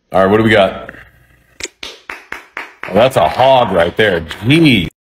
All right, what do we got? Oh, that's a hog right there. Jeez.